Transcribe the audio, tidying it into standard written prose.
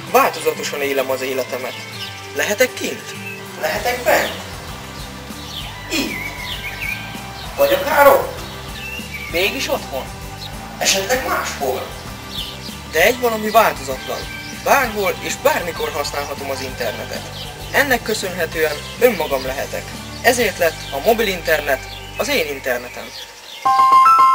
Változatosan élem az életemet. Lehetek kint? Lehetek bent? Itt? Vagy akár ott? Mégis otthon? Esetleg máshol? De egy valami változatlan. Bárhol és bármikor használhatom az internetet. Ennek köszönhetően önmagam lehetek. Ezért lett a mobil internet az én internetem.